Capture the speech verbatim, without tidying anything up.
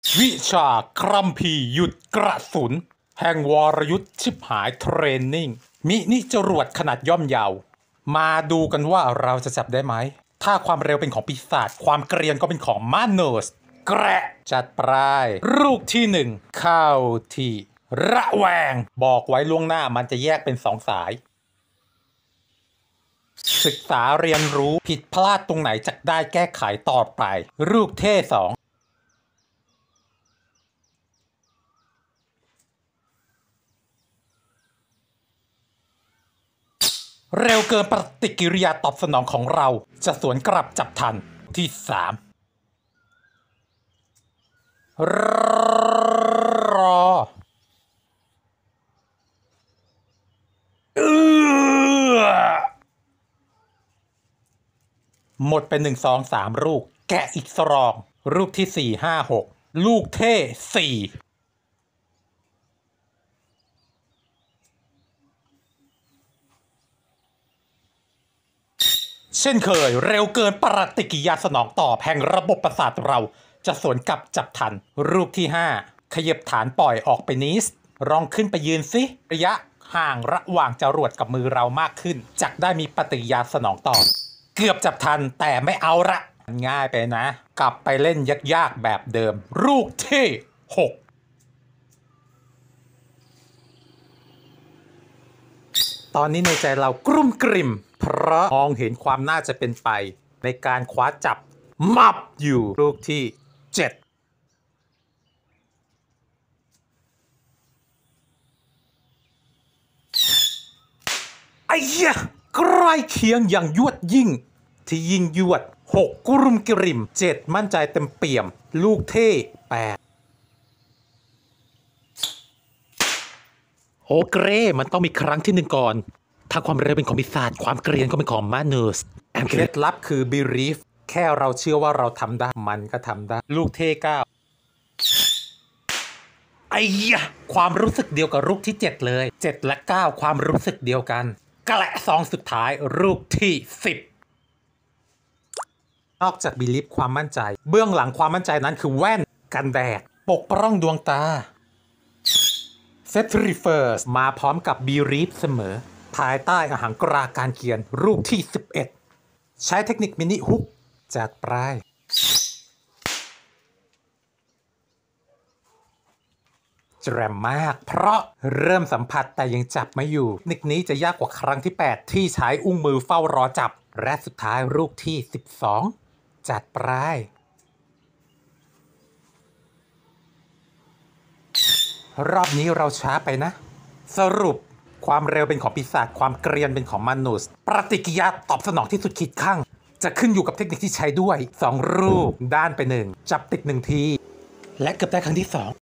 วิชาครัมภีร์หยุดกระสุนแห่งวรยุทธ์ชิบหายเทรนนิ่งมินิจรวดขนาดย่อมเยาว์มาดูกันว่าเราจะจับได้ไหมถ้าความเร็วเป็นของปีศาจความเกรียนก็เป็นของมาโนสแกระจัดปลายลูกที่หนึ่งเข้าที่ระแวงบอกไว้ล่วงหน้ามันจะแยกเป็นสองสายศึกษาเรียนรู้ผิดพลาดตรงไหนจะได้แก้ไขต่อไปลูกเท่สองเร็วเกินปฏิกิริยาตอบสนองของเราจะสวนกลับจับทันที่สามรอหมดเป็นหนึ่งสองสามลูกแกะอีกสรองลูกที่สี่ห้าหกลูกเท่สี่เช่นเคยเร็วเกินปฏิกิริยาสนองตอบแห่งระบบประสาทเราจะสวนกลับจับทันรูปที่ห้าขยับฐานปล่อยออกไปนิดลองขึ้นไปยืนสิระยะห่างระหว่างจรวดกับมือเรามากขึ้นจะได้มีปฏิกิริยาสนองตอบเกือบจับทันแต่ไม่เอาละง่ายไปนะกลับไปเล่นยากๆแบบเดิมลูกที่หกตอนนี้ในใจเรากรุ่มกริ่มเพราะมองเห็นความน่าจะเป็นไปในการคว้าจับมับอยู่ลูกที่เจ็ดไอ้เหี้ยใกล้เคียงอย่างยวดยิ่งที่ยิ่งยวดหกกรุ่มกริ่มเจ็ดมั่นใจเต็มเปี่ยมลูกเท่แปดโอเกรมันต้องมีครั้งที่หนึ่งก่อนถ้าความเร็วเป็นของปีศาจความเกรียนก็เป็นของมาเนอร์สเคล็ดลับคือ belief แค่เราเชื่อว่าเราทำได้มันก็ทำได้ลูกเท่เก้าไอ้ยะความรู้สึกเดียวกับลูกที่เจ็ดเลยเจ็ดและเก้าความรู้สึกเดียวกันกระซองสุดท้ายลูกที่สิบนอกจาก belief ความมั่นใจเบื้องหลังความมั่นใจนั้นคือแว่นกันแดดปกป้องดวงตาเซตรีเฟิร์สมาพร้อมกับ belief เสมอภายใต้อาหารกราการเขียนรูปที่สิบเอ็ดใช้เทคนิคมินิฮุกจากปลายแจ่มมากเพราะเริ่มสัมผัสแต่ยังจับไม่อยู่เทคนิคนี้จะยากกว่าครั้งที่แปดที่ใช้อุ้งมือเฝ้ารอจับและสุดท้ายรูปที่สิบสองจัดปลายรอบนี้เราช้าไปนะสรุปความเร็วเป็นของปีศาจความเกรียนเป็นของมนุษย์ปฏิกิริยาตอบสนองที่สุดขีดข้างจะขึ้นอยู่กับเทคนิคที่ใช้ด้วยสองรูปด้านไปหนึ่งจับติดหนึ่งทีและเกือบได้ครั้งที่สอง